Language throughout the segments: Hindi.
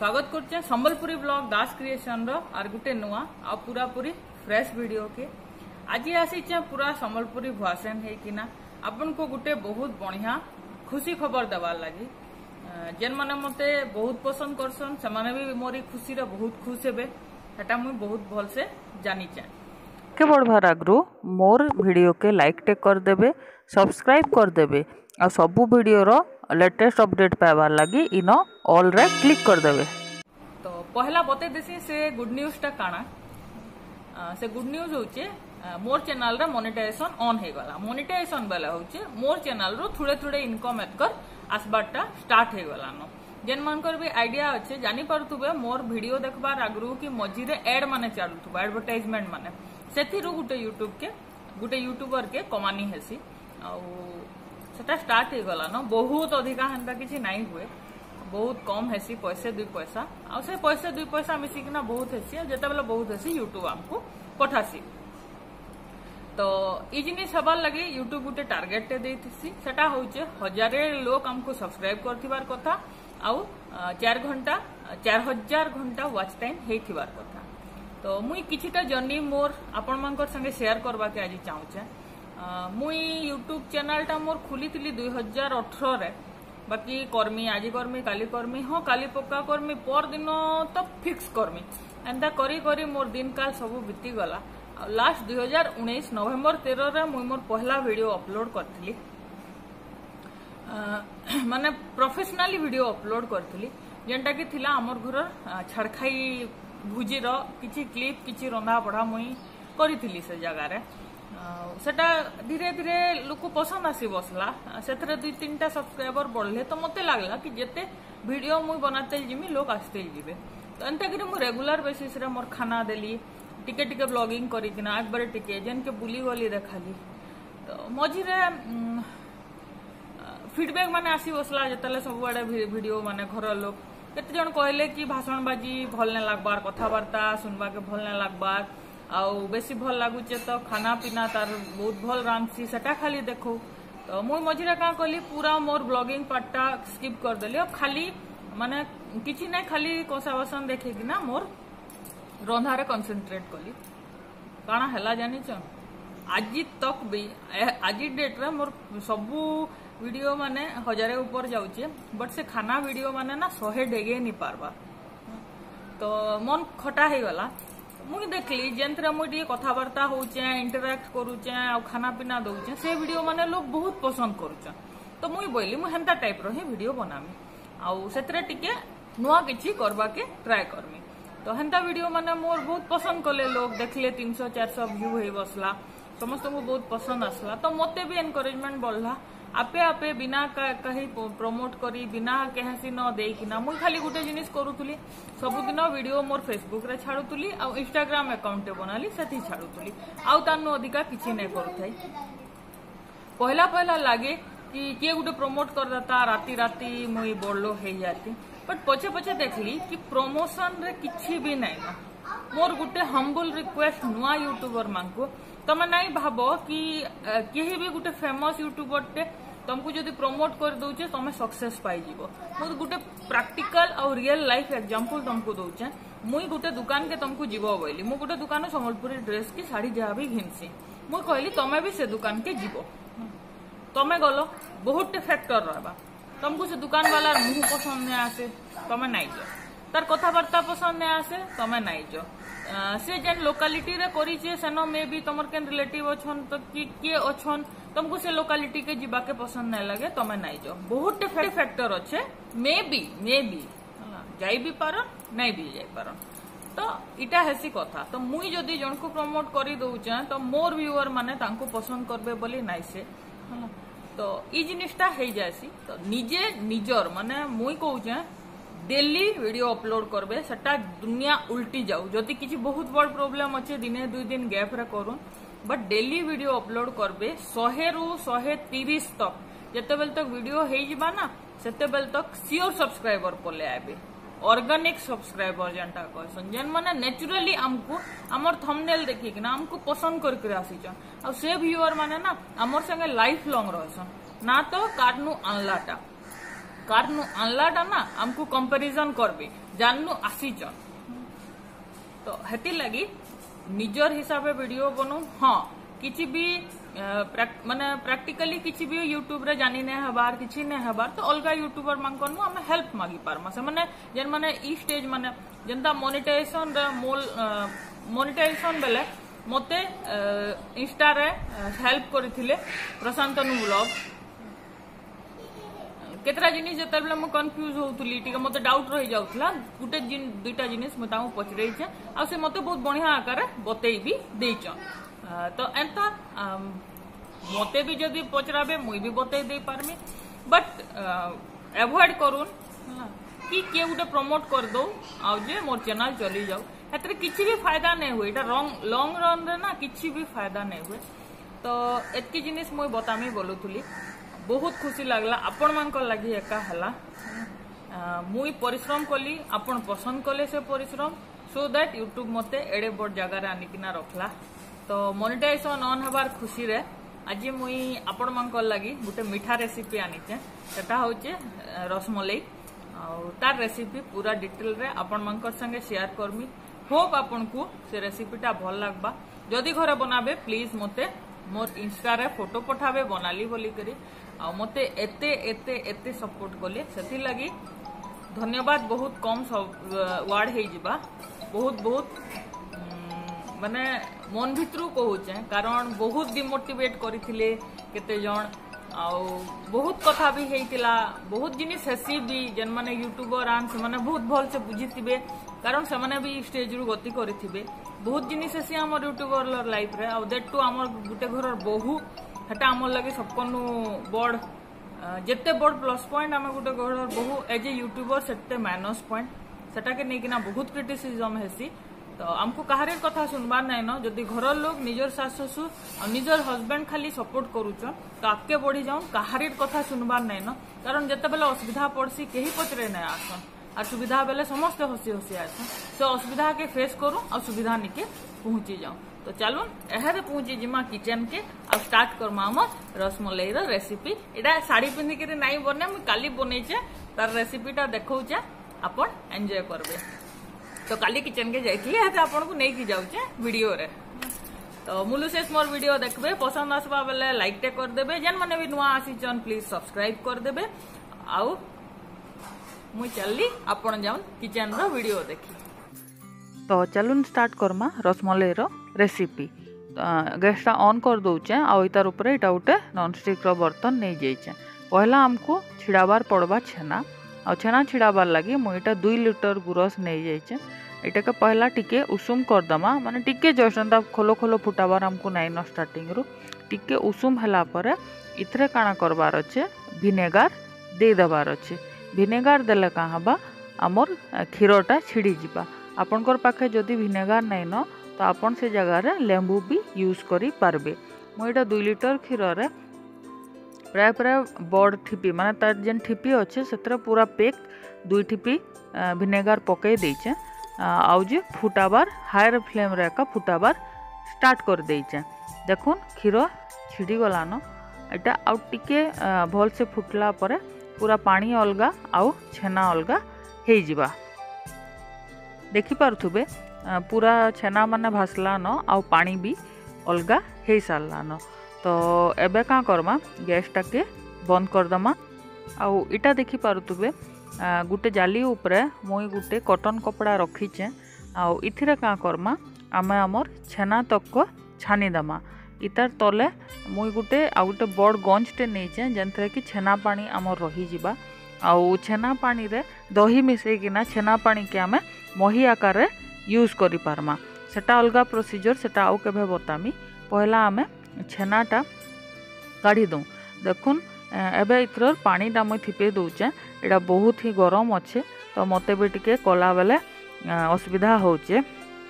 स्वागत करछे संबलपुरी ब्लॉग दास क्रिएशन रो आर गुटे नुआ आ पूरा पूरी फ्रेश वीडियो के आज आसीचे पूरा संबलपुरी भाषण है कि ना आपन को गुटे बहुत बढ़िया खुशी खबर देवार लगी जेन माने मते बहुत पसंद करसन से माने भी मोरी खुशी रे बहुत खुश हेबे सेटा मुई बहुत भल से जानी चे के बड़ भार आगु मोर वीडियो के लाइक टेक कर देबे सब्सक्राइब कर देबे आ सबु वीडियो रो लेटेस्ट अपडेट पाइबार लगी इन ऑल रे क्लिक कर देबे। तो पहला बते देसी से गुड न्यूज टा काना से गुड न्यूज होचे मोर चैनल रे मोनेटाइजेशन ऑन हे गला मोनेटाइजेशन बेला होचे मोर चैनल रो थोड़े थोड़े इनकम एतकर आसबारटा स्टार्ट हे गला न जेन मानकर भी आइडिया अच्छे जानी पारुथुबे मोर वीडियो देखबार आगु कि मझी रे एड माने चालुथुबा एडवर्टाइजमेंट माने सेथिरु गुटे यूट्यूबर के कमानी हेसी आ सेटा स्टार्ट हो गला न बहुत अधिका हेंता किछि नहीं हुए बहुत कम हेसी पैसे 2 पैसा आ से पैसे 2 पैसा मिसिकना बहुत हेसी जेते बेला बहुत हेसी यूट्यूब हमको पठासी तो ई जिनिस हबार लगे यूट्यूब गुटे टार्गेट टे देथिसी सेटा होचे 1000 लोग हमको सब्सक्राइब करथिबार कथा आ 4000 घंटा वॉच टाइम हेथिबार कथा तो मुई किछिटा जर्नी मोर आपण मानकर संगे शेयर करबा के आज चाहूचे मुई यूट्यूब चैनल टा मोर खुली 2018 रे बाकी कर्मी आज कर्मी काली कर्मी हाँ काली पक्का कर्मी पर दिन तो फिक्स कर्मी एंता करी करी मोर दिन काल सब बीती गला लास्ट 2019 नवेम्बर 13 रे मुई मोर पहला वीडियो अपलोड करथिली माने प्रोफेशनली वीडियो अपलोड करथिली जेंटा कि थिला हमर घर छाड़खाई भुजी रो किछि क्लिप किछि रंधा पढ़ा मुई करिथिली से जगह रे सेटा धीरे धीरे लोक पसंद आसी बसला से 2-3टा सब्सक्राइबर बढ़ले तो मते लागला कि जेते वीडियो मुई बनाते जिमी लोग आस्ते जीवे तो एंता कि मु रेगुलर बेसिस रे मोर खाना देली टिके टिके ब्लॉगिंग करिकिना एक बार टिके जेन के बुली गली देखाली तो मझी रे फीडबैक माने आसी बसला जेतले सब आडे वीडियो माने घर लोग केते जण कहले कि भाषण बाजी भल ने लागबार कथावार्ता सुनबा के भल ने लागबार आउ बेसी भल लागुचे तो खाना पीना तार बहुत भल रांधसी सेटा खाली देखो तो मुई मझिरे का कहली पूरा मोर ब्लॉगिंग पार्टा स्किप कर देली अब खाली माने किछि नै खाली कोसा बसन देखे कि ना मोर रंधारे कंसंट्रेट कली काना हला जानि छ आज तक भी आज डेट रे मोर सबु वीडियो माने 1000 ऊपर जाउचे बट से खाना वीडियो माने ना 100 डेगे नि पारबा तो मन खटा हे गला मुई देखली जेंतरे मुई कथावार्ता होचे इंटरैक्ट करूचे आ खाना पीना दउचे से वीडियो माने लोग बहुत पसंद करूचे तो मुई बोली मु हेंता टाइप रो ही वीडियो बनामी आ सेतरे टिके नुआ किछि करबा के ट्राई करमी तो हेंता वीडियो माने मोर बहुत पसंद कले लोग देखले 300-400 व्यू हे बसला समस्त को बहुत पसंद आसला तो मते भी एनकरेजमेंट बढ़ला आपे आपे बिना कहीं प्रमोट करी बिना कहीं न देना मुई खाली गुटे जिनिस करूथुली सबुदिन वीडियो मोर फेसबुक रे छाड़ुथुली आ इंस्टाग्राम अकाउंट बनाली सेठी छाड़ुथुली आउ तानु अधिका किछि नै करूथाई पहला लागे कि किए गुटे प्रमोट कर देता राती राती मुई बड़लो हे जाती बट पछे पछे देखली कि प्रमोशन रे किछि भी नै ना मोर गुटे हम्बल रिक्वेस्ट नुआ यूट्यूबर मानको तमे नहीं भाबो कि केही भी गुटे फेमस यूट्यूबर टे तुमको जदि प्रमोट कर दउचे तमे सक्सेस पाई जीवो मु गुटे प्रैक्टिकल और रियल लाइफ एग्जांपल तुमको दउचे मुई गुटे दुकान के तुमको जीवो बोली मु गुटे दुकान संबलपुरी ड्रेस की साड़ी जहा भी घिनसी मु कहली तमे भी से दुकान के जीवो तमे गलो बहुत फैक्टर रहबा तुमको से दुकान वाला मुंह पसंद नहीं आसे तमे नहीं जो तार कथावार्ता पसंद नहीं आसे तमे नहीं जो से जेन लोकालिटी रे करिचे सेनो में भी तमर केन रिलेटिव अछन तो के अछन तुमको से लोकालिटी के जीवा के पसंद नहीं लगे तमे नहीं जो बहुत फैक्टर अच्छे मे बी जाई भी पारन नहीं भी जाई पारन तो इटा हेसी कथा तो मुई जदी जन को प्रमोट करी दउचे तो मोर व्यूअर माने तांको पसंद करबे बोली नहीं से तो ई जिनिसटा हे जासी तो निजे निजर माने मुई कहूचे डेली वीडियो अपलोड करबे सेटा दुनिया उल्टी जाऊ जदि किछि बहुत बड़ प्रॉब्लम अच्छे दिने 2 दिन गैप रे करूं बट डेली वीडियो अपलोड करबे 100 रु 130 तक जते बेल तक वीडियो हे जिबा ना सेते बेल तक सियोर सब्सक्राइबर पले आबे ऑर्गेनिक सब्सक्राइबर जनता कहसन जेन माने नेचुरली हमको हमर थंबनेल देखि कि ना हमको पसंद करके आसीचन आ से व्यूअर माने ना हमर संगे लाइफ लॉन्ग रहसन ना तो कार्नु अनलाटा ना हमको कंपैरिजन करबे जाननु आसीचन तो हेती लगी निजर हिसाब से वीडियो बनू। हाँ किसी भी माने प्रैक्टिकली किसी भी यूट्यूब रे जानी नहीं हबार किसी नहीं हबार तो अलगा यूट्यूबर मानकर आम हेल्प मागी पारमा से माने जेन माने ई स्टेज माने जेनता मोनेटाइजेशन रे मोनेटाइजेशन बेले मते इंस्टा रे हेल्प करथिले प्रशांत अनु ब्लॉग केतरा जिनिस जेतेबेले मु कंफ्यूज होउतली टिके मते डाउट रहि जाउतला गुटे दुईटा जिनिस मु ताऊ पचरई छे आ से मते बहुत बढ़िया आकार बतई भी देइछ तो एंता मते भी जदी पचराबे मुई भी बतई दे पारमी बट अवॉइड करून कि के गुटे प्रमोट कर दो आ जे मोर चैनल चली जाऊ एतरे किछि भी फायदा नहीं हुए एटा लॉन्ग रन रे ना किछि भी फायदा नहीं हुए तो एतकी जिनिस मुई बतामी बोलुथुली बहुत खुशी लगला आपण मान लगी एका हला मुई परिश्रम कली आपण पसंद कले से परिश्रम सो दैट यूट्यूब मते एडे बड़ जगह आनिकिना रखला तो मोनेटाइजेशन ऑन हबार खुशी रे आज मुई आपण मान लगी गोटे मीठा रेसिपी आनीचे सेटा होचे रसमलाई तार रेसिपी पूरा डिटेल रे आपण मान संगे शेयर करमी होप आपण को से रेसिपीटा भल लागबा जदि घरे बनाबे प्लीज मते मोर इंस्टा रे फोटो पठाबे बनाली बोली करी आ मते एते एते एते सपोर्ट कले सेति लगी धन्यवाद बहुत कम वार्ड हे जिबा बहुत बहुत माने मन भितरु कहूचे कारण बहुत डिमोटिवेट करथिले केते जण आ बहुत कथा भी हेतिला बहुत जिनिस हेसी भी जेन माने यूट्यूबर आन से माने बहुत भल से बुझिथिबे कारण से माने भी स्टेज रु गति करिथिबे बहुत जिनिस हेसी हमर यूट्यूबर लाइफ रे आ दैट टू हमर गुटे घरर बहु हेटा हमर लगे सबकनु बड़ जेते बड़ प्लस पॉइंट आम गुटे घरर बहु एज ए यूट्यूबर सेते माइनस पॉइंट सेटा के नेकिना बहुत क्रिटिसिज्म हेसी तो आमको कहारे कथा सुनबार नहीं न जदि घर लोग निजर सास ससुर और निजर हस्बैंड खाली सपोर्ट करूचन तो आगे बढ़ी जाऊन कहारे कथा सुनबार नहीं न कारण जिते बेले असुविधा पड़सी कहीं पचरे नहीं आसन और सुविधा बेले समस्त हसी हसी आसन से असुविधा के फेस करूँ और सुविधा निके पहुंची जाऊं तो चलो एहारे पहुंची जिमा किचन के आ स्टार्ट करमा हम रसमलाई रेसिपी एटा साड़ी पिंधिक नाई बने मुझे काली बनईचे तार रेसिपीटा देखौचे आपण एंजॉय करबे तो काली किचन के जाइए आपन को नहीं जाऊे वीडियो रे तो मुलु से मोर वीडियो देखबे पसंद आसबा बेले लाइक टे कर देबे जेन माने भी नुआ आसीचन प्लीज सब्सक्राइब कर देबे आउ मुई चलली आपण जाउन किचन रो वीडियो देखी तो चलून स्टार्ट करमा रसमलाई रेसिपी गैसटा ऑन कर दौचे आउ तार उपरे इटा गोटे नॉनस्टिक रो बर्तन नहीं जाइए पहला आमको छिड़ाबार पड़वा छेना आ छेना छिड़ाबार लगी मुझे 2 लीटर गुरस नहीं जाइए इटा के पहला टिके उषुम करदमा माने टिके जस्ट खोलो खोलो फुटाबार आमको नाई न स्टार्टिंग रु टिके उषुम हला परे इथरे काना करबार अच्छे विनेगार दे देबार अच्छे विनेगार देले का हबा आमर क्षीरटा छिड़ी जिबा आपनकर पाखे जदि विनेगार नहीं न तो आपन से जगह रे लेंबू भी यूज करी पारबे मुझे 2 लीटर क्षीर रे प्राय प्राय बड़ ठिपी माने तार जेन ठिपी अच्छे से पूरा पेक 2 ठिपी विनेगार पकई देचे आउ जे फुटाबार हायर फ्लेम रे का फुटाबार स्टार्ट कर देचे देखुन क्षीर छिड़ी गलान एटा आउ टिके भल से फुटला परे पूरा पानी अलगा आउ छेना अलगा हे जिबा देखि पारुथुबे पूरा छेना माने भासला न आउ पानी भी अलगा हे सारला न तो एबे का करमा गैसटा के बंद करदमा आउ इटा देखि पारुथुबे गुटे जाली उपरे मुई गुटे कॉटन कपड़ा रखीचे आउ इथिरे का करमा आमे हमर छेना तक को छानी दमा इतार तले मुई गुटे आउ गुटे बड़ गंजटे नहींचे जेनथरे कि छेना पानी आमर रही जिबा आउ छेना पानी रे दही मिसई किना छेना पानी के आमे मही आकार रे यूज करि पारमा सेटा अलगा प्रोसीजर सेटा आउ केबे बतामी पहला आमे छेनाटा काढ़ी दऊँ देखुन एबे इतर पानी टा मुई थिपे दउचे एटा बहुत ही गरम अच्छे तो मते भी टिके कला बेले असुविधा होचे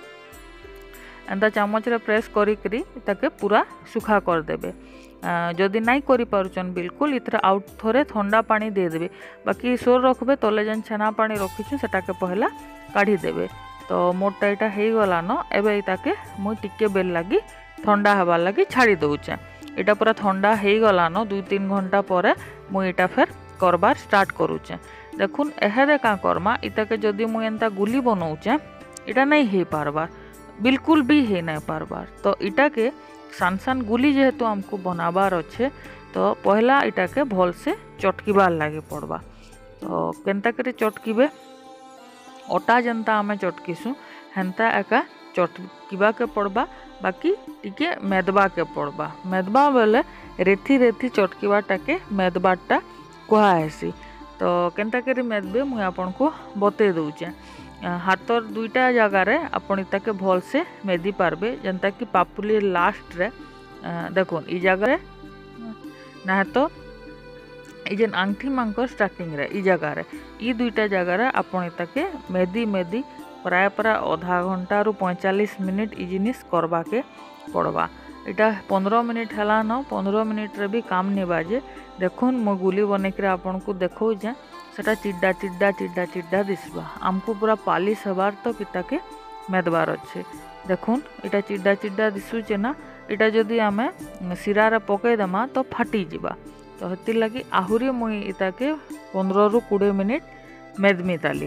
एंता चामच रे प्रेस करी करी ताके पूरा सुखा कर देबे जदि नाई करि पारुचन बिल्कुल इतर आउट थोरे ठंडा पानी दे देबे बाकी सोर रखबे तले जेन छेना पानी रखिछु सेटा के पहला काढ़ी देबे तो मोटा एटा हे गला न एबे ताके मुई टिके बेल लागी ठंडा हबार लगी छाड़ी दउचे एटा पूरा ठंडा हो गला न 2-3 घंटा पर मुई एटा फिर करबार स्टार्ट करूचे देखुन एहदे का करमा इताके जदि मुई एंता गुली बनाऊचे इटा नहीं हो पारबार, बिल्कुल भी हो नहीं पारबार। तो इटा के सान सान गुली जेहेतु हमको बनाबार अच्छे तो पहला इटा के भल से चटकीबार लगे पड़वा। तो केनता करे चटकीबे अटा जनता आमे चटकीसु हेन्ता एका चटकीबा के पड़वा, बाकी टिके मेदबा के पड़वा। मेदबा बेले रेथी रेथी चटकीबाटा के मेदबाटा कहुसी। तो केनता करी मेदबे मुझे आपन को बते दूचे। हाथर दुईटा जगार आपन ताके भल से मेदी पारबे जनता कि पापुली लास्ट रे देखुन ई जगह ना तो ये आंगठी मांकर स्टार्टिंग रे ई जगार ई दुईटा जगार आपन ताके मेदी मेदी प्राय प्राय आधा घंटा रु 45 मिनिट ई जिनिस करवा के पड़वा। इटा 15 मिनिट है न 15 मिनिट रे भी काम नहीं बाजे। देखुन मो गुली बनैक आपन को देखो जे सेटा चिड्डा चिड्डा चिड्डा चिड्डा दिसबा। आमको पूरा पालिश हबार तो किता के मेदबार अच्छे। देखुन इटा चिड्डा चिड्डा दिशुचे ना, इटा जदि आमे सिरारे पकई देमा तो फाटी जिबा। तो हेतिर लगी आहुरी मुई इता के 15 रु 20 मिनिट मेदमी ताली।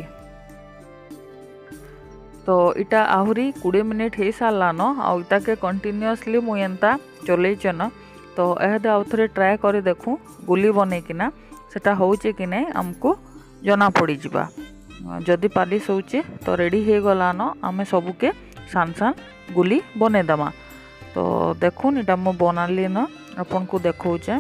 तो इटा आहुरी 20 मिनिट हो सारा न आउ इता के कंटिन्यूअसली मुई एंता चलैचे न। तो एहदे आउ थरे ट्राए करे देखूँ गुली बनैकिना सेटा होचे कि नहीं आमको जना पड़ी जिबा। जदि पालिश होचे तो रेडी हो गला न आमे सबुके सान सान गुली बने दमा। तो देखुन इटा मो बनाली न आपन को देखौचे।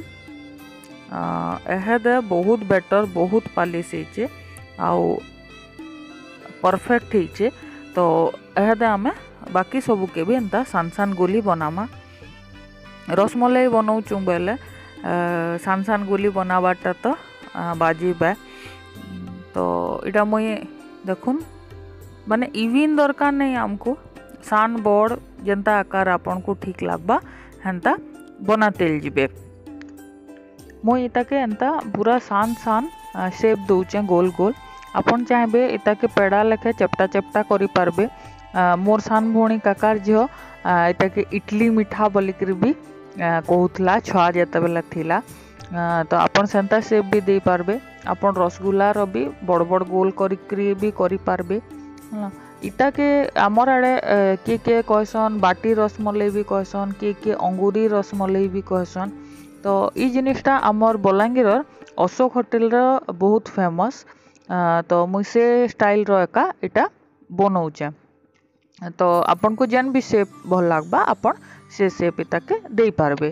एहदे बहुत बेटर बहुत पालिश होचे आउ परफेक्ट होचे। तो एहदे आमे बाकी सबुके भी एंता सान सान गुली बनामा। रसमलाई बनाऊँ बेले सान सान गुली बनाबाटा तो बाजीबा। तो इटा मुई देखुन माने इविन दरकार नहीं आमको सान बड़ जनता आकार आपन को ठीक लगबा हेन्ता बनाते जीबे। मुई इताके एंता पूरा सान सान शेप दूचे गोल गोल। आपन चाहे इताके पेड़ा लेखे चपटा चपटा करि पारबे। मोर सान भौणी काकार झियो इताके इडली मिठा बोलिक भी कहूला छुआ जिते बेला थिला। तो आपन सेंता शेप भी दे पारबे। आपन रसगुल्लार भी बड़ बड़ गोल करी भी करि पारबे। इटा के आमर आड़े किए किए कहसन बाटी रसमलाई भी कहसन, किए किए अंगूरी रसमलाई भी कहसन। तो ई जिनिसटा आमर बलांगीर अशोक होटेल बहुत फेमस। तो मुई से स्टाइल रो एका इटा बनाऊचे। तो आपन को जेन भी शेप भल लागबा आपन से शेप इताके दे पारबे।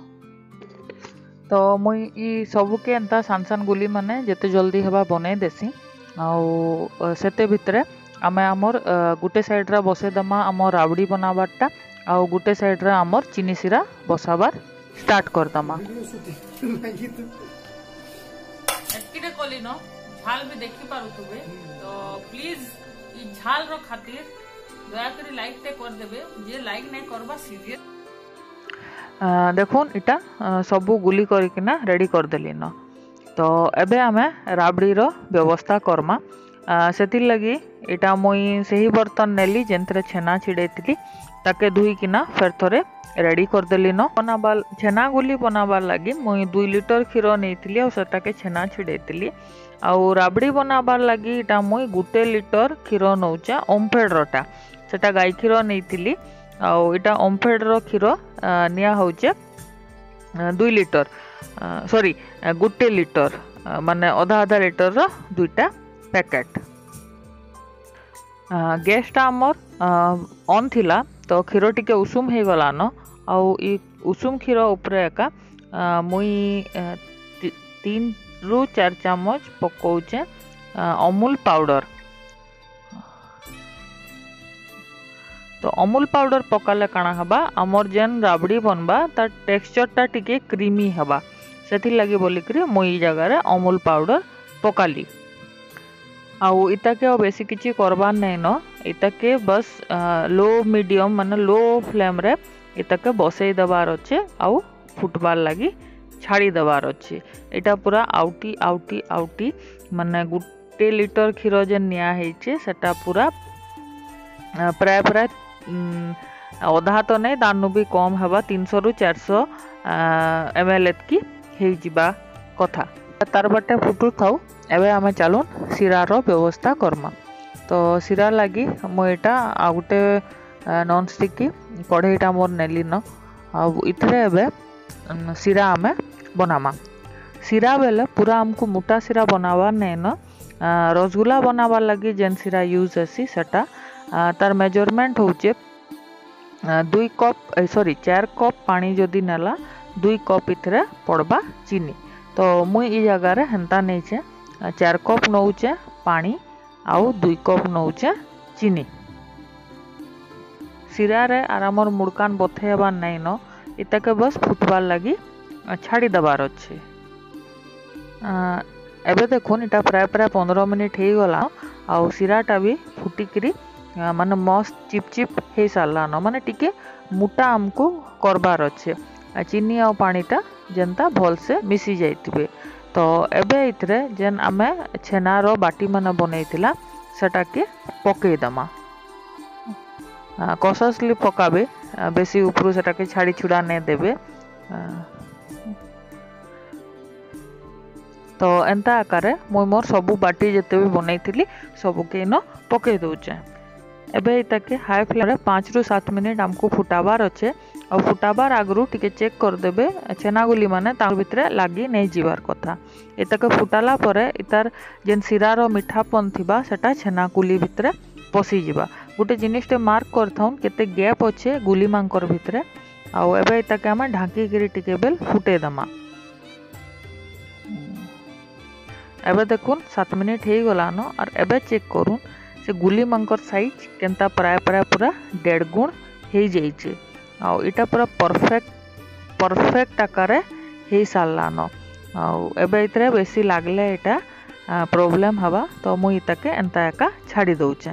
तो मुई ई सबुके एंता सान सान गुली माने जेते जल्दी हवा बनै देसी। आउ सेते भितरे आमे आमर गुटे साइड रा बसे दमा आमर राबड़ी बनाबारटा आउ गुटे साइड रा आमर चीनी सिरा बसाबार स्टार्ट कर दमा। एतकिरे कोली न झाल भी देखि पारुतबे। तो प्लीज ई झाल रो खातिर दया करी लाइक ते कर देबे। जे लाइक नहीं करबा सीरियस देखुन इटा सबू गुली करिकिना रेडी कर देली न। तो एबे आमे राबड़ी रो व्यवस्था करमा। सेतिर लगी इटा मुई सही बर्तन नेली जेंथरे छेना छिड़ेतिली ताके धुई किना फेर थरे रेडी कर देली न। बनाबार छेना गुली बनाबार लगी मुई 2 लिटर क्षीर नेइतिली और सेटाके छेना छिड़ेतिली। आउ राबड़ी बनाबार लगी इटा मुई 1 लिटर क्षीर नौचे ओमफेड रोटा सेटा गाय क्षीर नेइतिली। आउ इटा ओमफेड रो क्षीर निया होचे 2 लिटर सॉरी 1 लिटर माने आधा आधा लिटर रो 2टा पैकेट। गैसटा आमर ऑन थिला तो क्षीर टिके उषुम हो गला न। आउ ई उषुम क्षीर उपरे एका मुई 3 रु 4 चामच पकाउचे अमूल पाउडर। तो अमूल पाउडर पकाले काना हबा आमर जेन राबड़ी बनबा तार टेक्सचरटा टिके क्रीमी हबा सेथि लगी बोलिकरी मुई जगार अमूल पाउडर पकाली। आउ इताके बेसी किछि करबार नहीं न। इताके बस लो मीडियम माने लो फ्लेम रे इताके बसई देबार अच्छे आउ फुटबार लगी छाड़ी देबार अच्छे। इटा पूरा आउटी आउटी आउटी माने 1 लिटर क्षीर जे निया हेचे सेटा पूरा प्राय प्राय अधा तो नहीं दानु भी कम हवा 300 रु 400 ml की हेजिबा कथा। तार बाटे फुटू थाउ एबे आमे चलून सिरार व्यवस्था करमा। तो सिरा लगी मुझा आ गोटे नॉन स्टिक कढ़ईटा मोर नेली न इतरे एबे सिरा आमे बनामा। सिरा बेले पूरा आमको मोटा सिरा बनावार नहीं न रसगुल्ला बनावार लगी जेन सिरा यूज हेसी सेटा तार मेजरमेंट होचे 4 कप पानी जदि नेला 2 कप इतरे पड़बा चीनी। तो मुई ई जगार हेन्ता नहींचे 4 कप नौचे पानी आउ 2 कप नौचे चीनी। सिरा रे आरामर मुड़कान बथेबार नहीं न इतके बस फुटबार लगी छाड़ी दबार अच्छे। एबे देखुन इटा प्राय प्राय 15 मिनिट हो गला आउ सिराटा भी फुटिकी माने मस्त चिपचिप हो सारा न माने टिके मोटा आमको करबार अच्छे चीनी आ पानीटा जेनता भल से मिसी जाइतिबे। तो एबे इतरे जेन आमे छेनार बाटी माने बनैतिला सेटा के पकई दमा कॉशसली पकाबे बेसी उपरू सेटा के छाड़ी छुड़ा नहीं देबे। तो एंता आकार मुई मोर सबू बाटी जिते भी बनई सबू के न पकई दौचे। एबे इताके हाई फ्लेम 5 ରୁ 7 मिनिट आमको फुटाबार अच्छे और फुटाबार आगरू टिके चेक करदेबे छेनागुली माने तार भितरे लागी नहीं जीवार कथा। इताके फुटाला परे इतार जेन सिरार मिठापन थिबा सेटा छेनागुली भितरे पसी जीवा। गोटे जिनिसटे मार्क करथाउन केते गैप अच्छे गुली मांकर भितरे आउ एबे इताके आमे ढांकी गिरी टिके बेल फुटे दमा। एबे देखुन 7 मिनिट हो गला न और एबे चेक करूँ से गुली मांकर साइज केनता प्राय प्राय पूरा 1.5 गुण हो जाइए आउ इटा पूरा परफेक्ट आकार हो सारा न आउ एबे इतरे बेसी लागले इटा प्रॉब्लम हवा तो मुई इताके एंता एका छाड़ी दौचे।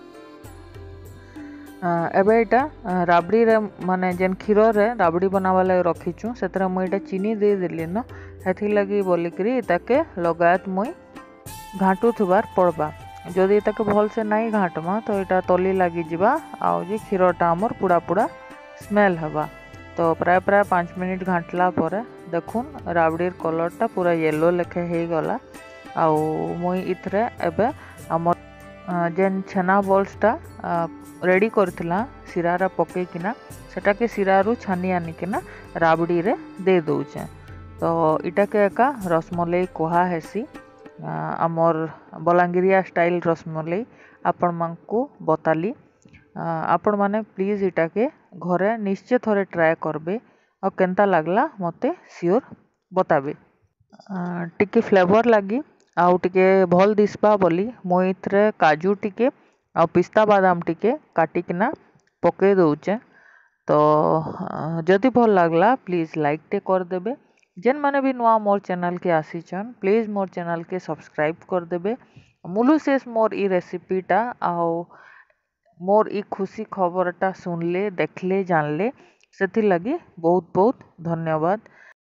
एबे इटा राबड़ी रे माने जेन क्षीर रे राबड़ी बनावा लगे रखीचु से मुई इटा चीनी दे दिली न हेथि लगी बोलिकी इताके लगायत मुई घाटू थुबार पड़बा। जदि ताके भल से नहीं घाटमा तो इटा तली लगी जीवा आउ जे क्षीरटा आमर पुड़ा पुड़ा स्मेल हवा। तो प्राय प्राय 5 मिनिट घाटला परे देखुन राबड़ीर कलरटा पूरा येलो लेखे हो गला आउ मुई इथरे एबे आमर जेन छेना बॉल्सटा रेडी करथिला सिरारा पकेकिना सेटा के सिरारू छानी आनिकिना राबड़ी रे दे दौचे। तो इटा के एका रसमलाई कोहा हेसी आमर बलांगीरिया स्टाइल रसमलाई आपण मानकू बताली। आपण माने प्लीज इटा के घरे निश्चय थोड़े ट्राए करबे और केनता लागला मते श्योर बताबे। टिके फ्लेवर लगी आउ टिके भल दिसबा बोली मुई इथरे काजू टिके आ पिस्ता बादाम टिके काटिकिना पके दौचे। तो जदि भल लागला प्लीज लाइक टे कर देबे। जेन माने भी नुआ मोर चैनल के आसीचन प्लीज मोर चैनल के सब्सक्राइब कर देबे। मुलु शेष मोर ई रेसिपीटा आउ मोर ई खुशी खबरटा सुनले देखले जानले सेथि लगी बहुत बहुत धन्यवाद।